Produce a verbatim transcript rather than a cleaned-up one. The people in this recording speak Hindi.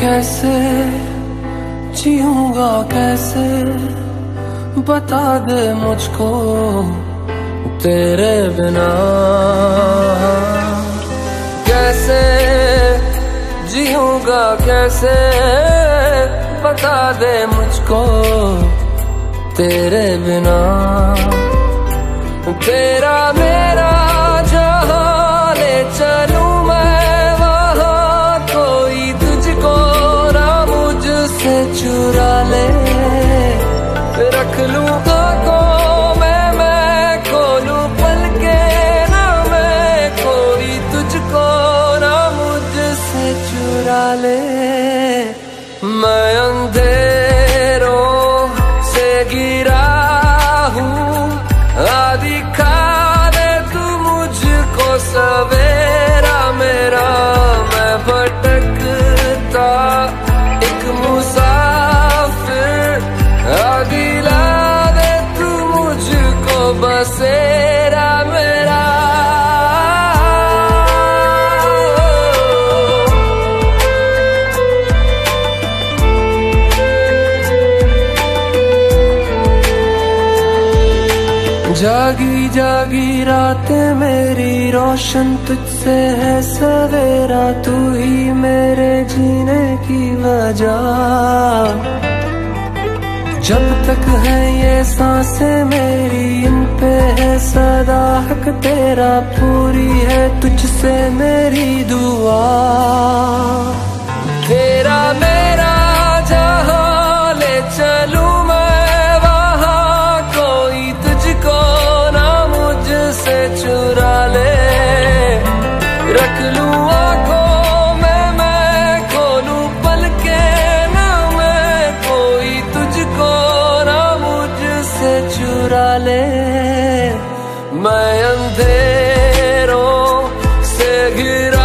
कैसे जीऊंगा कैसे, बता दे मुझको तेरे बिना। कैसे जीऊंगा कैसे, बता दे मुझको तेरे बिना। तेरा मेरा जहां ले चलूं मैं वहां, कोई तुझको ना मुझसे चुरा ले। रख लूं आंखों में मैं, खोलूं पलके ना मैं, कोई तुझको ना मुझसे चुरा ले। मैं अंधेरों से गिरा हूँ, आदि खाने तू मुझको सवेरा मेरा। मैं भटकता एक मुसाफिर, आदि ला दे तू मुझको बसेरा मेरा। जागी जागी रातें मेरी रोशन तुझसे है सवेरा, तू ही मेरे जीने की वजह। जब तक है ये सांसें मेरी, इन पे है सदा हक तेरा, पूरी है तुझसे मेरी दुआ। तेरा मेरा जहां ले चलूं मैं वहां, कोई तुझको ना मुझसे चुरा ले। रख लूं आंखों में मैं, खोलूं पलके ना मैं, कोई तुझको ना मुझसे चुरा ले। मैं अंधेरों से घिरा